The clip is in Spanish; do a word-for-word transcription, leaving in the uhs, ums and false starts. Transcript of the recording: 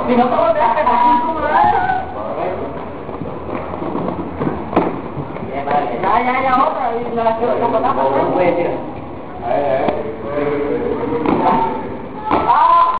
Si no todo te hace Ya, ya, ya, otra. Y la que lo